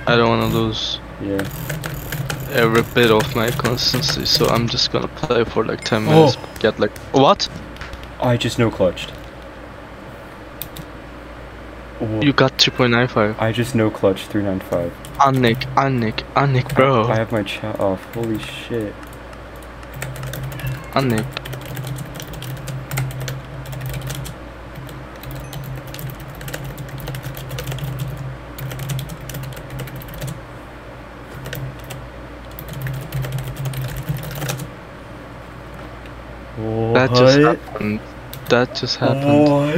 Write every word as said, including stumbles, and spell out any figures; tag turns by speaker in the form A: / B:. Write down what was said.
A: I don't want to lose
B: Yeah.
A: every bit of my consistency, so I'm just gonna play for like ten minutes.
B: Oh.
A: Get like what?
B: I just no clutched. Oh.
A: You got two point nine five.
B: I just no clutch three ninety-five.
A: Unnick, unnick, unnick, bro.
B: I, I have my chat off. Holy shit.
A: Unnick.
B: What?
A: That just happened. That just happened.
B: What?